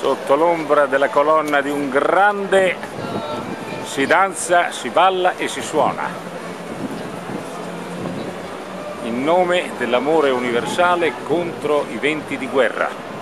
Sotto l'ombra della colonna di un grande si danza, si balla e si suona, in nome dell'amore universale contro i venti di guerra.